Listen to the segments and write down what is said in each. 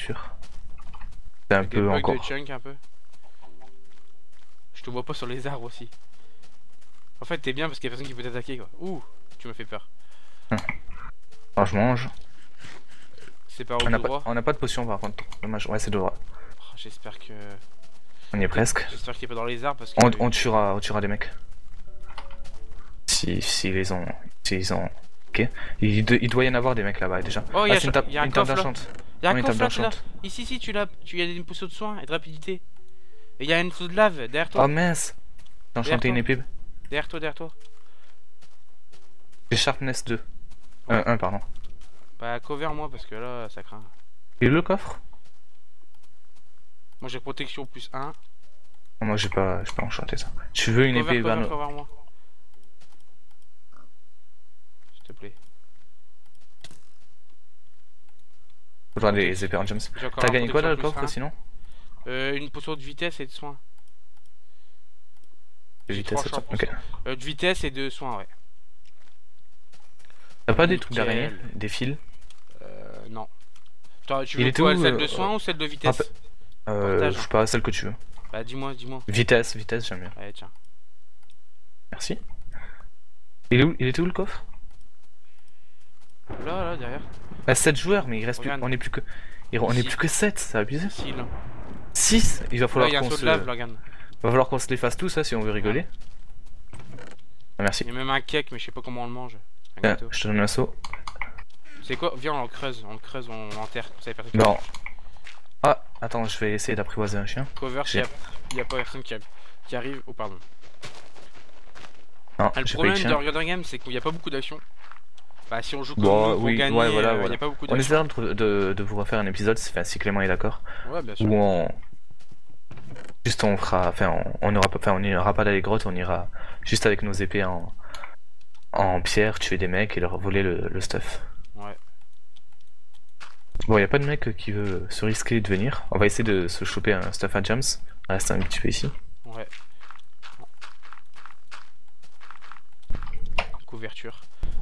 sûr. C'est un Des peu bugs encore. de chunk un peu. Je te vois pas sur les arbres aussi. En fait, t'es bien parce qu'il y a personne qui peut t'attaquer quoi. Ouh, tu m'as fait peur. Alors je mange. C'est par où On n'a tout droit? pas de potion par contre. Dommage. Ouais, c'est de droit. Oh, j'espère que. On y est presque. J'espère qu'il est pas dans les arbres parce que. On tuera des mecs. Si les ont. S'ils ont. Ok. Il doit y en avoir des mecs là-bas déjà. Oh, Ah, c'est une table y a un coffre là. d'enchant. Y'a un Oui, coffre là, table tu l'as. d'enchant. Ici, tu l'as. Tu y a une potion de soin et de rapidité. Et y a une faute de lave derrière toi. Oh mince. J'ai enchanté une épée. Derrière toi. J'ai Sharpness 2. Ouais. 1 pardon. Bah, cover moi parce que là, ça craint. Et le coffre? Moi j'ai protection plus 1. Oh, moi j'ai pas enchanté ça. Tu veux une épée Cover Vano? moi. S'il te plaît. Faudra les épées en gems. J'ai encore T'as un gagné quoi dans le protection coffre plus sinon? Une potion de vitesse et de soin. De J'ai vitesse, 3 champs pour ok. ça. De vitesse et de soin, ouais. T'as pas des trucs Nickel. d'araignée? Des fils? Non. Toi, tu Il veux était quoi, où, celle de soin ou celle de vitesse? Je sais pas, celle que tu veux. Bah dis-moi. Vitesse, j'aime bien. Allez, tiens. Merci. Il était où le coffre? Là, derrière. Bah 7 joueurs, mais il reste plus. Regarde. On est plus que. On est plus que 7, ça va abuser. Ici, là. 6. Il va Là, falloir il y a un qu'on saut se. de lave, là, regarde. Va falloir qu'on se les fasse tous, ça, si on veut rigoler. Ah, merci. Il y a même un cake, mais je sais pas comment on le mange. Un Tiens, gâteau. je te donne un saut. C'est quoi? Viens, on le creuse, on l'enterre. Comme ça, y a personne qui Non. Ah, attends, je vais essayer d'apprivoiser un chien. cover s'il y a pas personne qui arrive. Oh, pardon. Non, Ah, le j'ai pas eu problème de de chien. Regarder Game, c'est qu'il n'y a pas beaucoup d'actions. Bah, si on joue comme Bon, nous pour oui, gagner, ouais, voilà, y voilà. a pas beaucoup On d'actions. essaiera de vous refaire un épisode, si Clément est d'accord. Ouais, bien sûr. Où on. Juste on fera. Enfin, on n'ira pas dans les grottes, on ira juste avec nos épées en pierre, tuer des mecs et leur voler le stuff. Ouais. Bon, y a pas de mec qui veut se risquer de venir. On va essayer de se choper un stuff à gems. On reste un petit peu ici. Ouais. Couverture.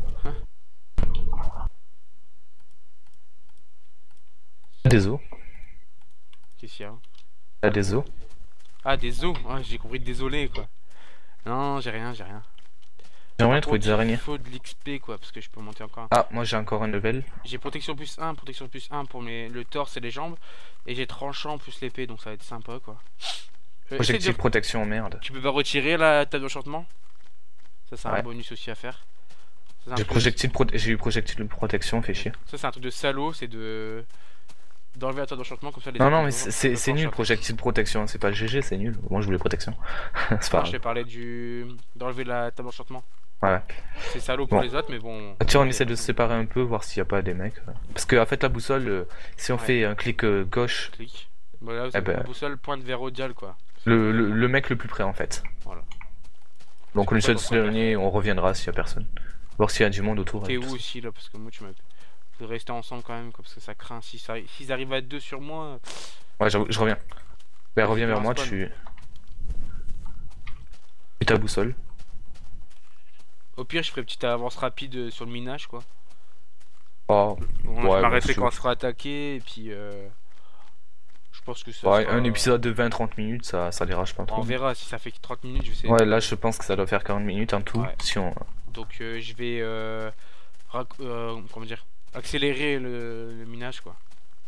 Des os. Qu'est-ce qu'il y a? T'as des os. Ah, des os. Ouais, j'ai compris désolé quoi. Non, j'ai rien. J'aimerais Par bien trouver contre, des araignées. il faut de l'XP quoi, parce que je peux monter encore. Ah, moi j'ai encore un level. J'ai protection plus 1 pour le torse et les jambes. Et j'ai tranchant plus l'épée, donc ça va être sympa quoi. Projectile protection, merde. Tu peux pas retirer la table d'enchantement? Ça c'est un Ouais. bonus aussi à faire. Ça, c'est un J'ai eu projectile protection, fait chier. Ça c'est un truc de salaud, c'est d'enlever la table d'enchantement comme ça les Non, autres, non, mais ils c'est peuvent nul, pas projectile protection. C'est pas le GG, c'est nul. Moi je voulais protection. C'est pas Non, je grave. t'ai parlé d'enlever la table d'enchantement. Ouais. C'est salaud pour Bon. les autres, mais bon. Tiens, on Ouais, essaie de se séparer un peu, voir s'il y a pas des mecs. Parce que, en fait, la boussole, si on Ouais. fait un clic gauche, Clic. Voilà, Eh ben, la boussole pointe vers Odial quoi. le mec le plus près en fait. Voilà. Donc on essaie de pas se éloigner, on reviendra s'il y a personne. Voir s'il y a du monde autour. T'es et où tout ça. aussi là? Parce que moi tu m'as. Faut rester ensemble quand même quoi, parce que ça craint. S'ils arrivent à 2 sur moi. Ouais, je reviens. Ben, reviens vers moi, spawn. tu ta boussole. Au pire, je ferai petite avance rapide sur le minage quoi. Oh, Bon, Ouais, je m'arrêterai bon, quand on sera attaqué et puis. Je pense que ça. ouais, sera- un épisode de 20-30 minutes, ça dérange pas On trop. verra si ça fait que 30 minutes, je sais. Ouais, là je pense que ça doit faire 40 minutes en tout. Ouais. Si on... Donc je vais comment dire, accélérer le minage quoi.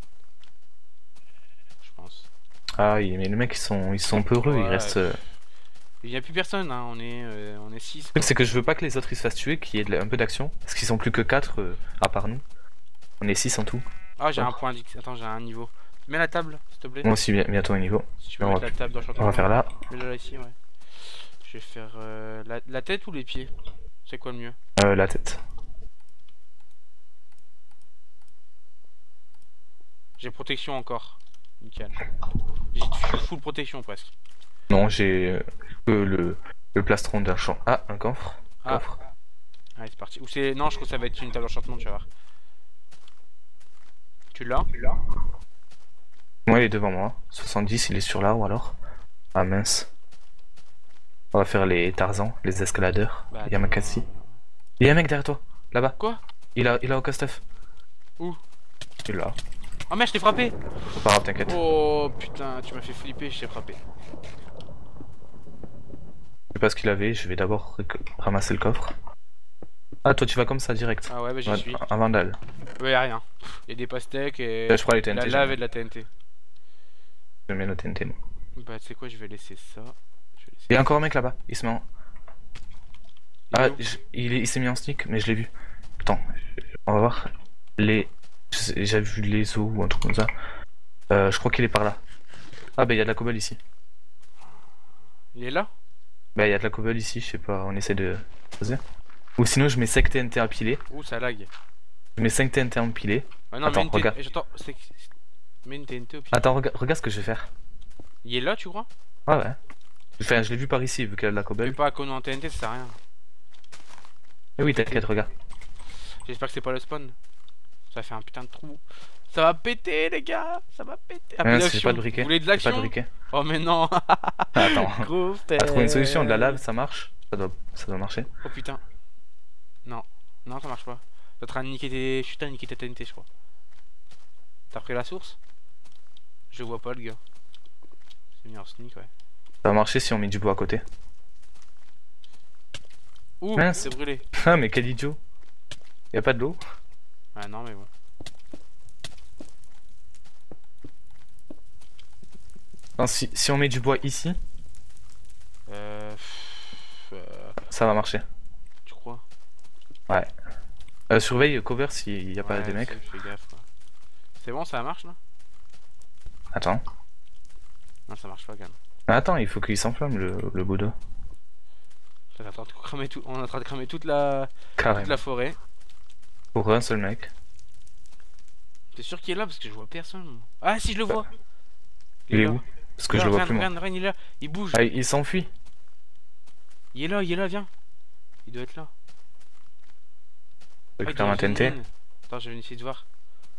Je pense. Ah, mais les mecs ils sont peureux, Ouais, ils restent. Il n'y a plus personne, hein. On est 6. Le truc c'est que je veux pas que les autres ils se fassent tuer, qu'il y ait un peu d'action. Parce qu'ils sont plus que 4 à part nous. On est 6 en tout. Ah, j'ai un point d'X. Attends, j'ai un niveau. Mets la table, s'il te plaît. Moi aussi bientôt un niveau. Si tu veux on mettre va- la table d'enchantement. On va faire là. Mets-le là ici, ouais. Je vais faire la tête ou les pieds? C'est quoi le mieux? La tête. J'ai protection encore. Nickel. J'ai full protection presque. Non, j'ai le plastron d'un champ. Ah, un coffre. Ah. Coffre. Allez, c'est parti. Ou c'est. Non, je crois que ça va être une table d'enchantement, tu vas voir. Tu l'as? Moi, il est devant moi. 70, il est sur l'arbre alors. Ah mince. On va faire les Tarzans, les escaladeurs. Bah, Il y a Makassi. Il y a un mec derrière toi, là-bas. Quoi? Il a aucun stuff. Où? Il est là. Oh merde, je t'ai frappé. C'est pas grave, t'inquiète. Oh putain, tu m'as fait flipper, je t'ai frappé. Je sais pas ce qu'il avait, je vais d'abord ramasser le coffre. Ah, toi tu vas comme ça direct. Ah ouais, bah j'y suis. Un vandale. Ouais, y'a rien. Y'a des pastèques et Là, je prends les de TNT. la lave et de la TNT. Je mets le TNT. moi. Bah tu sais quoi, je vais laisser ça. Il y a encore un mec là-bas, il se met en. Il est Ah, où il s'est mis en sneak, mais je l'ai vu. Attends, on va voir. J'ai vu les os ou un truc comme ça. Je crois qu'il est par là. Ah, bah il y a de la cobble ici. Il est là? Bah il y a de la cobble ici, je sais pas, on essaie de poser. Ou sinon je mets 5 TNT empilés. Ouh, ça lag. Je mets 5 TNT empilés. Ah non, Attends, mais regarde. J'entends. Mets une TNT au pire. Attends, regarde ce que je vais faire. Il est là, tu crois? Ah ouais. Enfin, je l'ai vu par ici, vu qu'il y a de la Fais cobble. pas qu'on en TNT, ça sert à rien. Eh oui, t'inquiète, regarde. J'espère que c'est pas le spawn. Ça fait un putain de trou. Ça va péter, les gars. Ça va péter. Ah, c'est pas de briquet. Vous voulez de Pas de l'action? briquet. Oh, mais non. Attends. Gros T'as trouvé une solution, de la lave, ça marche? Ça doit marcher. Oh putain. Non. Non, ça marche pas. T'es en train de niquer tes. Je suis en train de niquer tes TNT, je crois. T'as pris la source? Je vois pas le gars. C'est mis en sneak, ouais. Ça va marcher si on met du bois à côté. Ouh, Mince. c'est brûlé. Ah, mais quel idiot. Y a pas de l'eau? Ah non, mais bon. Non, si on met du bois ici, ça va marcher. Tu crois? Ouais. Surveille cover s'il y a pas des mecs. Fais gaffe, quoi. C'est bon, ça marche là? Attends. Non, ça marche pas, quand même. Attends, il faut qu'il s'enflamme le bout d'eau. On est en train de cramer tout. On est en train de cramer toute la Carrément. forêt. Pour un seul mec. T'es sûr qu'il est là parce que je vois personne. Moi. Ah si, je le vois. Il est là. où? Parce que je le vois plus moi. Regarde, il est là. Il bouge. Ah, il s'enfuit. Il est là, viens. Il doit être là. Récupère Ah, un TNT. Attends, je vais essayer de voir.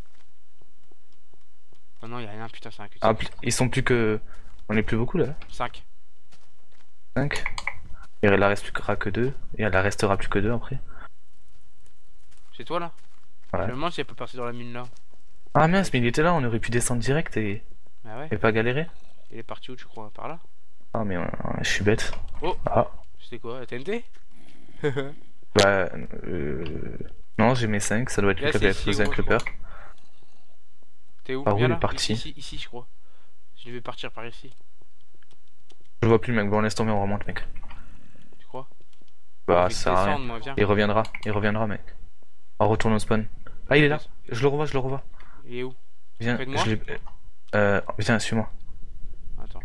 Oh non, il y a rien, putain, c'est un cul. Ah, ils sont plus que. On est plus beaucoup là. 5. 5. Et il la restera que 2. Et elle restera plus que 2 après. C'est toi là? Ouais. Je me demande si elle peut passer dans la mine là. Ah mince, mais il était là, on aurait pu descendre direct Ah ouais? et pas galérer. Il est parti où, tu crois? Par là? Ah, mais je suis bête. Oh! Ah. C'était quoi? La TNT? Bah. Non, j'ai mes 5, ça doit être Là, lui qui c'est avait ici, explosé un gros, je creeper. T'es où? Par où Viens il est là. parti? Ici, je crois. Je vais partir par ici. Je vois plus le mec, bon laisse tomber, on remonte mec. Tu crois? Bah Je vais ça sert à rien. descendre, moi, viens. Il reviendra mec. On retourne au spawn. Ah il est là, je le revois. Il est où? Viens, Près de moi? viens, suis-moi. Attends.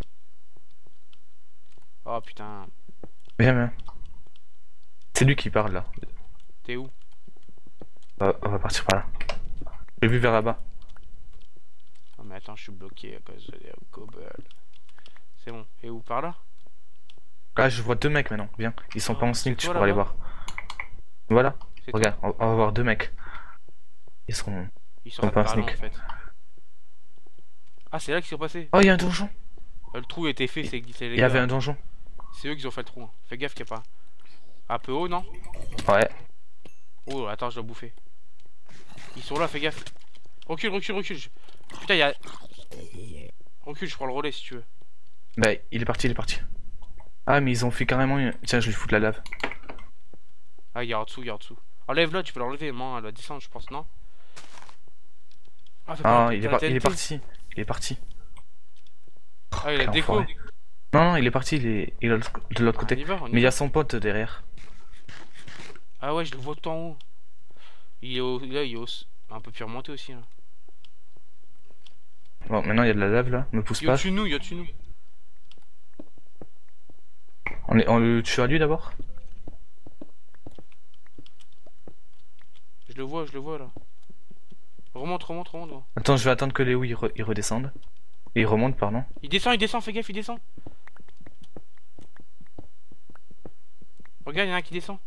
Oh putain. Viens. C'est lui qui parle là. T'es où? On va partir par là. Je l'ai vu vers là-bas. Oh mais attends, je suis bloqué à cause des cobbles. C'est bon. Et où? Par là? Ah je vois 2 mecs maintenant, viens. Ils sont Oh, pas en c'est sneak, tu toi, pourras les là-bas? voir. Voilà, C'est regarde, on va voir 2 mecs. Ils sont... Ils sont sont pas par là en sneak. fait. Ah, c'est là qu'ils sont passés. Oh, il y a un donjon. Le trou était fait, c'est les Il y avait gars. un donjon. C'est eux qui ont fait le trou. Hein. Fais gaffe qu'il n'y a pas. Un peu haut, non? Ouais. Oh, attends, je dois bouffer. Ils sont là, fais gaffe. Recule. Putain, il y a. Recule, je prends le relais si tu veux. Bah, il est parti. Ah, mais ils ont fait carrément une... Tiens, je lui fous de la lave. Ah, il y a en dessous. Enlève-le, tu peux l'enlever. Moi, elle va descendre, je pense, non? Ah, Ah, il est parti. Ah, il a Quel déco. enfoiré. Non, il est parti, il est de l'autre côté. On y va, Mais il y a son pote derrière. Ah ouais, je le vois tout en haut. Il est au... Là, il est un peu plus remonté aussi. Là. Bon, maintenant il y a de la lave là, me pousse Il est pas. au-dessus de nous, il est au-dessus de nous. On le tue à lui d'abord. Je le vois là. Remonte. Là. Attends, je vais attendre que Léo il redescende. Et il remonte, pardon. Il descend, fais gaffe, il descend. Regarde, il y en a un qui descend.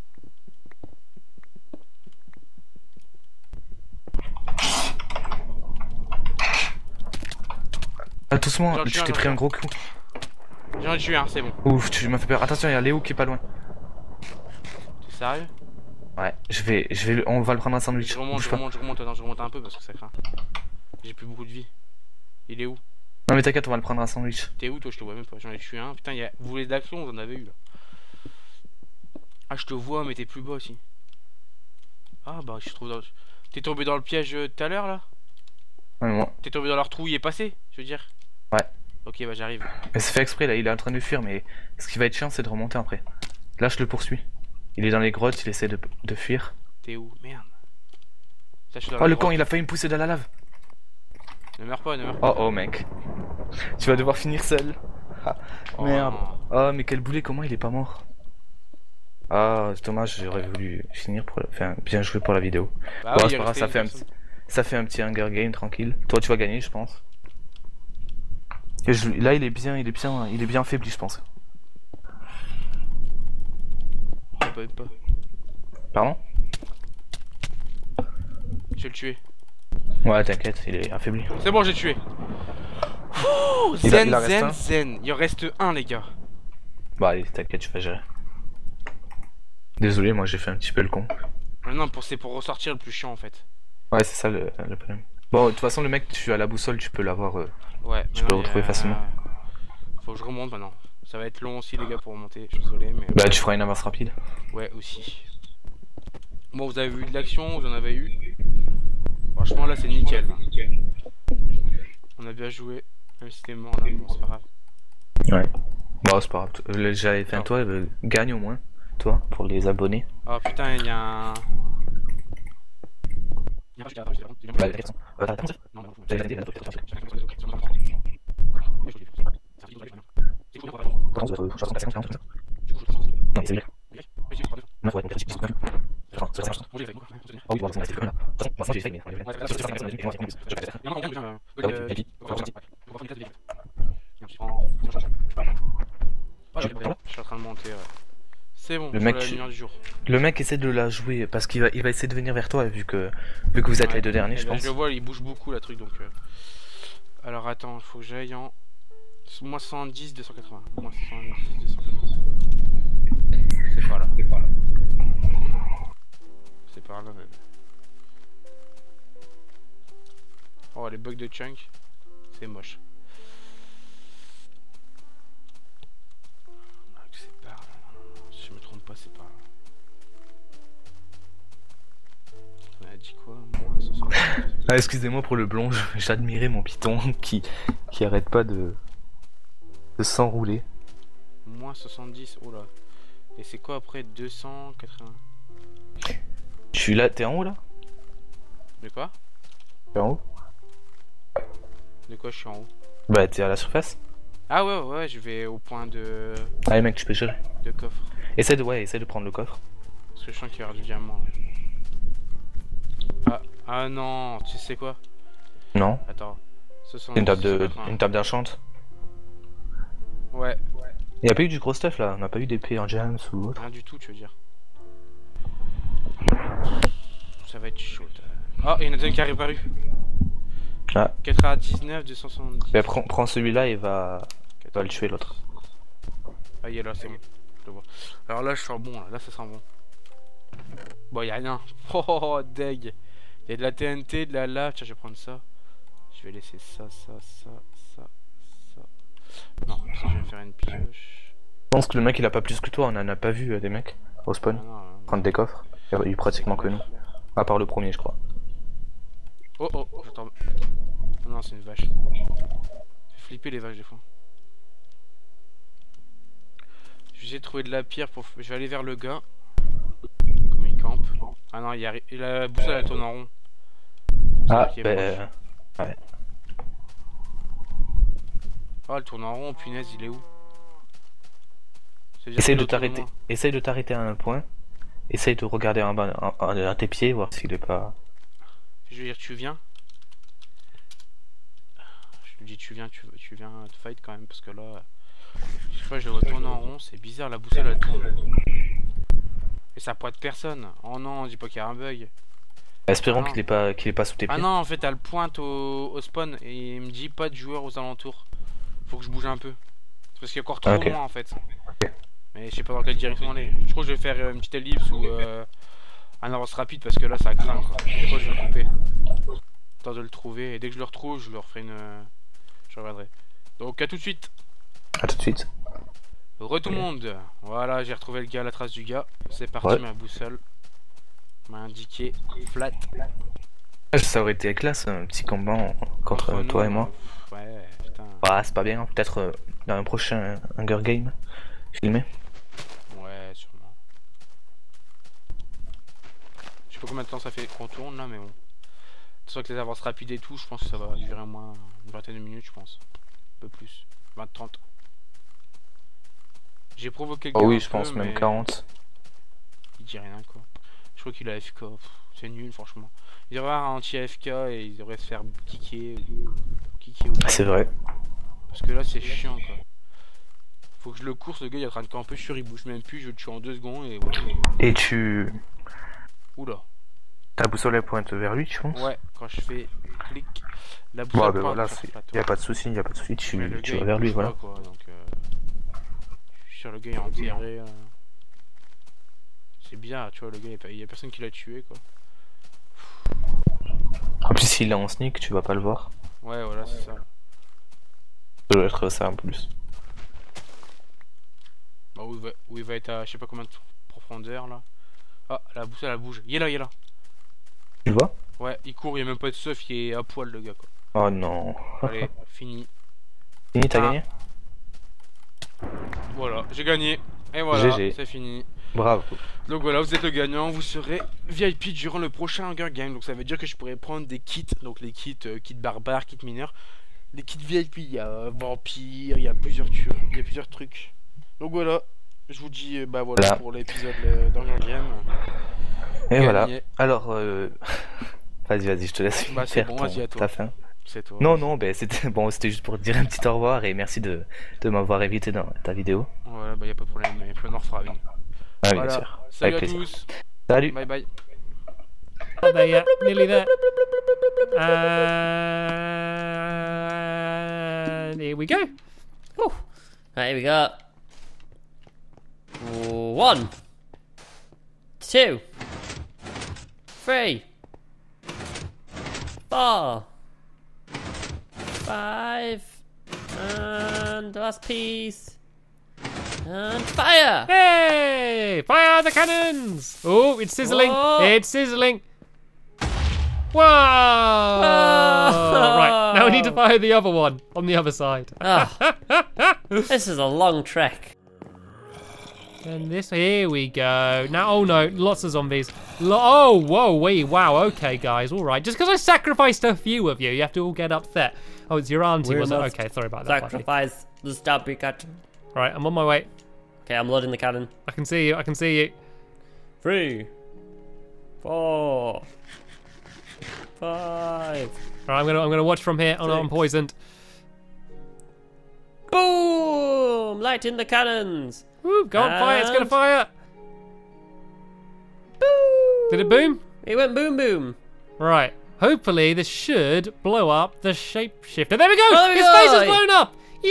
Ah, doucement, J'en tue tu un, t'es pris un gros coup. J'en ai tué un, c'est bon. Ouf, tu m'as fait peur. Attention, il y a Léo qui est pas loin. T'es sérieux? Ouais, on va le prendre un sandwich. Je remonte, Bouge pas. attends, je remonte un peu parce que ça craint. J'ai plus beaucoup de vie. Il est où? Non mais t'inquiète, on va le prendre un sandwich. T'es où toi? Je te vois même pas. J'en ai tué un. Putain, vous voulez d'action? Vous en avez eu là. Ah, je te vois, mais t'es plus bas aussi. Ah bah, je trouve dans... T'es tombé dans le piège tout à l'heure là? Ouais, moi. T'es tombé dans leur trou, il est passé, je veux dire. Ouais. Ok, bah j'arrive. Mais c'est fait exprès là, il est en train de fuir, mais ce qui va être chiant c'est de remonter après. Là je le poursuis. Il est dans les grottes, il essaie de fuir. T'es où? Merde. Ça, je suis dans Oh la le con, grotte. il a failli me pousser dans la lave. Ne meurs pas, ne meurs pas. Oh oh mec. Tu vas devoir finir seul. Ah, Oh, merde. non. Oh mais quel boulet, comment il est pas mort? Ah c'est dommage, j'aurais voulu finir pour... Enfin, bien joué pour la vidéo. Bah Bon, oui, c'est il pas grave, restait ça une fait, personne. ça fait un petit Hunger Game tranquille. Toi tu vas gagner je pense. Et là il est bien affaibli je pense. Même pas. Pardon? Je vais le tuer. Ouais t'inquiète, il est affaibli. C'est bon, j'ai tué. Ouh, Il zen, en reste zen, un zen. Il en reste un, les gars. Bah allez, t'inquiète, je vais gérer. Désolé, moi j'ai fait un petit peu le con. Non, c'est pour ressortir le plus chiant en fait. Ouais, c'est ça le problème. Bon, de toute façon, le mec, tu as la boussole, tu peux l'avoir. Ouais, Tu peux le retrouver facilement. Faut que je remonte maintenant. Ça va être long aussi, les gars, pour remonter. Je suis désolé, mais. Bah, tu feras une avance rapide. Ouais, aussi. Bon, vous avez vu de l'action, vous en avez eu. Franchement, là, c'est nickel. On a bien joué. Même si t'es mort là, bon, c'est pas grave. Ouais. Bon, c'est pas grave. J'avais fait un toi, gagne au moins. Toi, pour les abonnés. Oh putain, il y a un. Bah, t'as raison. Non, non, T'as raison. Non, mais c'est bien. Non, ouais, donc, enfin, c'est ça. Ah oui, bon, c'est là. De toute façon, moi, j'ai fait, mais... Je suis en train de monter. C'est bon, Le je mec, la lumière du jour. Le mec essaie de la jouer parce qu'il va essayer de venir vers toi vu que vous êtes les deux derniers, je pense. Je le vois, il bouge beaucoup la truc donc. Alors attends, il faut que j'aille en. Moins 110, 280. Moins 110, 280. C'est pas là. C'est par là même. Oh, les bugs de chunk, c'est moche. C'est par là. Si je me trompe pas, c'est par là. On a dit quoi? Moins 70. Ah, excusez-moi pour le blond, j'admirais mon python qui arrête pas de s'enrouler. Moins 70, oh là. Et c'est quoi après 280? Je suis là, t'es en haut là? De quoi? T'es en haut? De quoi je suis en haut? Bah t'es à la surface. Ah ouais, je vais au point de Allez mec, tu peux gérer. coffre. Essaye de prendre le coffre. Parce que je sens qu'il y aura du diamant là. Ah non, tu sais quoi? Non. Attends. 70, Une table d'enchante. Ouais. Il y a pas eu du gros stuff là, on a pas eu d'épée en gems ou autre. Rien du tout, tu veux dire. Ça va être chaud. Oh, il y en a deux qui arrivent paru. Ah. 99, 270. Bah, prends celui-là et va le tuer l'autre. Ah, il est là, c'est bon. Je le vois. Alors là, je sens bon, là ça sent bon. Bon, il y a rien. Oh, deg. Il y a de la TNT, de la lave. Tiens, je vais prendre ça. Je vais laisser ça. Non, parce que je vais me faire une pioche. Je pense que le mec il a pas plus que toi, on en a pas vu des mecs au spawn. Ah, non, Prendre des coffres. Il y a eu pratiquement que nous. À part le premier, je crois. Oh, j'entends. Oh, non, c'est une vache. Fait flipper les vaches des fois. Je vais essayer de trouver de la pierre pour. Je vais aller vers le gars. Comme il campe. Ah non, il arrive. La boussole elle tourne en rond. Ah, bah. Ouais. Oh, elle tourne en rond, punaise, il est où? Essaye de t'arrêter à un point. Essaye de regarder en bas à tes pieds, voir s'il est pas. Je veux dire, tu viens? Je lui dis, tu viens te fight quand même, parce que là. Chaque fois, je le vois tourner en rond, c'est bizarre, la boussole elle tourne. Et ça pointe personne. Oh non, dis pas qu'il y a un bug. Espérons qu'il est pas sous tes pieds. Ah non, en fait, elle pointe au spawn et il me dit pas de joueurs aux alentours. Faut que je bouge un peu. C'est parce qu'il est encore trop loin en fait. Mais je sais pas dans quelle direction aller. Je crois que je vais faire une petite ellipse ou un avance rapide parce que là ça craint quoi. Et quoi je vais couper. temps de le trouver. Et dès que je le retrouve, je leur ferai une... je reviendrai. Donc à tout de suite. À tout de suite. Tout le monde. Voilà, j'ai retrouvé le gars, la trace du gars. C'est parti, Ouais. ma boussole m'a indiqué flat. Ça aurait été classe, un petit combat contre Entre toi nous, et moi. Ouais, putain. Bah, c'est pas bien, hein. Peut-être dans un prochain Hunger Game filmé. Ouais, sûrement. Je sais pas combien de temps ça fait qu'on tourne là, mais bon. C'est sûr que les avances rapides et tout, je pense que ça va durer au moins une vingtaine de minutes, je pense. Un peu plus. 20-30. J'ai provoqué le Oh gars oui, un je peu, pense même mais 40. il dit rien quoi. Je crois qu'il a AFK. C'est nul franchement. Il devrait avoir un anti-AFK et il devrait se faire kicker. Kicker ou C'est vrai. Parce que là c'est chiant quoi. Faut que je le course, le gars il est en train de camper sur, il bouge même plus, je le tue en 2 secondes et voilà. Et tu... Oula. Ta boussole elle pointe vers lui, tu penses? Ouais, quand je fais clic, la Bon, boussole bah pointe voilà, sur ce plateau. y a pas de souci, y a pas de souci, Mais le tu gars, vas il vers lui, bouge voilà. pas, quoi, donc je suis sûr le gars est enterré. C'est bien, tu vois, le gars il y a personne qui l'a tué quoi. En plus, s'il est en sneak, tu vas pas le voir. Ouais, voilà, c'est ça. Ça doit être ça en plus. Bah, où il va être à je sais pas combien de profondeur là. Ah, la boussole elle bouge. Il est là, il est là. Tu le vois? Ouais, il court, il y a même pas de stuff, il est à poil le gars quoi. Oh non. Allez, fini. Fini, t'as Ah. gagné? Voilà, j'ai gagné. Et voilà, GG. c'est fini. Bravo. Donc voilà, vous êtes le gagnant, vous serez VIP durant le prochain Hunger Game. Donc ça veut dire que je pourrais prendre des kits, donc les kits, kits barbares, kits mineurs. Les kits VIP, il y a vampire, il y a plusieurs tueurs, il y a plusieurs trucs. Donc voilà, je vous dis, bah voilà, Voilà. pour l'épisode d'Hunger Game. Et Gagné. voilà. Alors, vas-y, je te laisse Bah, c'est faire bon, vas-y, à toi. ta fin. C'est toi. Non, non, ben c'était bon, c'était juste pour te dire un petit au revoir et merci de m'avoir invité dans ta vidéo. Voilà, bah y a pas de problème, et puis on en refera une. Ah oui, Voilà. bien sûr. Salut Avec à plaisir. tous. Salut. Bye bye. Oh, there, yeah, nearly there. And here we go. Whew. Right, here we go. 1, 2, 3, 4, 5, and the last piece. And fire! Hey! Fire the cannons! Oh, it's sizzling. Whoa. It's sizzling. Whoa! Right, now we need to fire the other one on the other side. Ah, this is a long trek. And this, here we go. Now, oh no, lots of zombies. Oh, whoa, wait, wow, okay, guys, all right. Just because I sacrificed a few of you, you have to all get upset. Oh, it's your auntie, We was it? must Okay, sorry about that. buddy. Sacrifice the stabby cat. Right, I'm on my way. Okay, I'm loading the cannon. I can see you, I can see you. 3, 4, 5. Right, I'm gonna watch from here. Oh no, I'm 6. poisoned. Boom! Lighting the cannons. Woo, go on, fire, it's gonna And- fire. Boom! Did it boom? It went boom boom. Right. Hopefully this should blow up the shapeshifter. There we go! Oh, there we His go! face has blown up! Yay!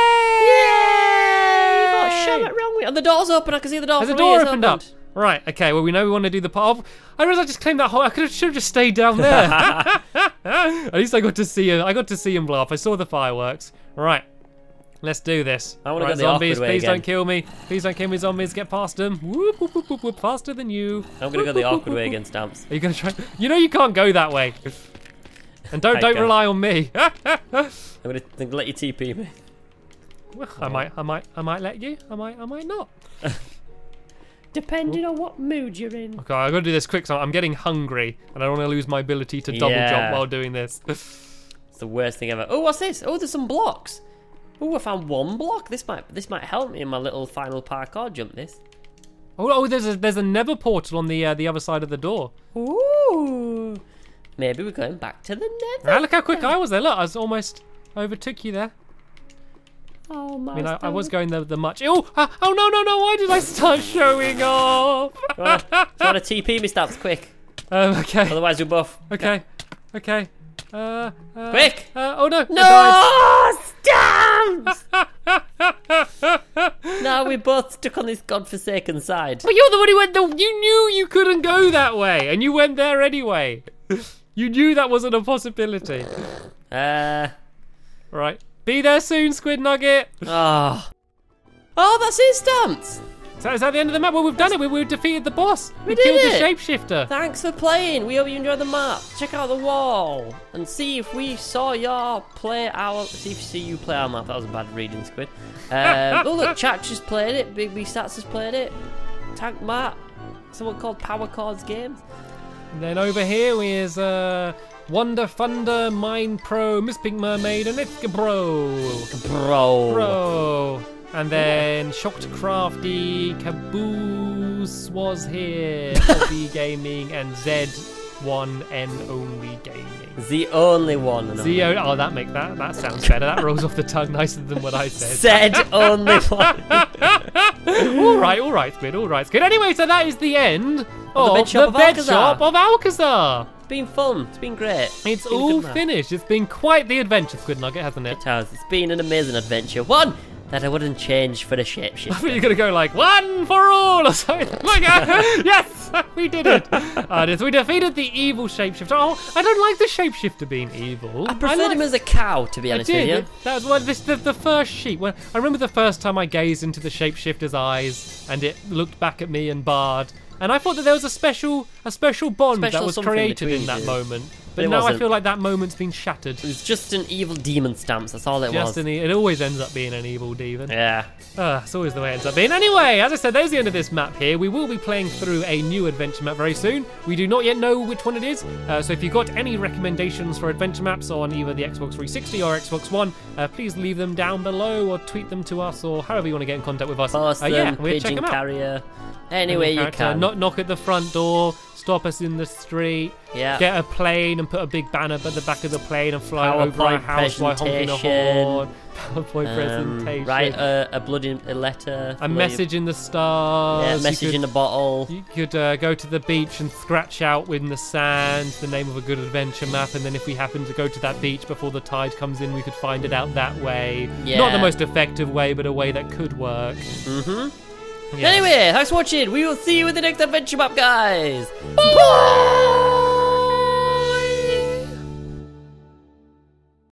Oh, shut it wrong way. Oh, the door's open. I can see the door Has the from here. door It's opened up? Right, okay, well we know we want to do the part of... I realised I just claimed that whole... I should have just stayed down there. At least I got to see him. I got to see him blow up. I saw the fireworks. Right. Let's do this. I wanna Right, go the zombies, awkward way please again. don't kill me. Please don't kill me, zombies. Get past them. Whoop, whoop, whoop, whoop, whoop. Faster than you. I'm gonna go the awkward way against Stamps. Are you gonna try? You know you can't go that way. And don't I can. rely on me. I'm gonna let you TP me. Well, I might let you. I might not. Depending on what mood you're in. Okay, I gotta do this quick. So I'm getting hungry, and I don't want to lose my ability to double Yeah. jump while doing this. It's the worst thing ever. Oh, what's this? Oh, there's some blocks. Oh, I found one block. This might help me in my little final parkour jump. This. Oh, there's a nether portal on the other side of the door. Ooh. Maybe we're going back to the nether. Ah, look how quick I was there. Look, I was almost overtook you there. Oh my. I mean, I was going the much. Oh, no! Why did I start showing off? Trying to TP me, Stamps, quick. Okay, Otherwise you're buff. okay. Quick! Oh no! I No! Stamps! Now we're both stuck on this godforsaken side. But you're the one who went. You knew you couldn't go that way, and you went there anyway. You knew that wasn't a possibility. Right. Be there soon, Squid Nugget. Oh, that's it, stamped. So is that the end of the map? Well, we've done it. We've defeated the boss. We did killed it. the shapeshifter. Thanks for playing. We hope you enjoyed the map. Check out the wall and see if we saw you play our map. That was a bad reading, Squid. Oh look, Chat just played it. Big B Stats has played it. Tank Matt. Someone called Power Chords Games. And then over here is Wonder Thunder, Mind Pro, Miss Pink Mermaid, and it's Bro. And then Shocked Crafty, Caboose was here, Poppy Gaming, and Z1N Only Gaming. The only one. Oh, that sounds better. That rolls off the tongue nicer than what I said. Z only one. all right, Squid. Anyway, so that is the end of Shop the Bed Shop of Alcazar. It's been fun. It's been great. It's all finished. It's been quite the adventure, Squid Nugget, hasn't it? It has. It's been an amazing adventure. One that I wouldn't change for the shapeshifter. I thought you were going to go like, one for all or something. Like, yes, we did it. We defeated the evil shapeshifter. Oh, I don't like the shapeshifter being evil. I preferred him as a cow, to be honest with you. That was the first sheep. When I remember the first time I gazed into the shapeshifter's eyes and it looked back at me and Bard. And I thought that there was a special bond that was created in that moment. But now I feel like that moment's been shattered. It was just an evil demon stamps, that's all it was. It always ends up being an evil demon. Yeah. It's always the way it ends up being. Anyway, as I said, there's the end of this map here. We will be playing through a new adventure map very soon. We do not yet know which one it is. So if you've got any recommendations for adventure maps on either the Xbox 360 or Xbox One, please leave them down below or tweet them to us or however you want to get in contact with us. Post them, we'll check pigeon them out. carrier. Anyway, you can. Knock at the front door, stop us in the street, get a plane and put a big banner at the back of the plane and fly over our house while honking a horn. PowerPoint presentation. Write a letter. A message in the stars. Yeah, a message in a bottle. You could go to the beach and scratch out in the sand the name of a good adventure map, and then if we happen to go to that beach before the tide comes in, we could find it out that way. Yeah. Not the most effective way, but a way that could work. Anyway, thanks for watching. We will see you in the next adventure map, guys. Bye!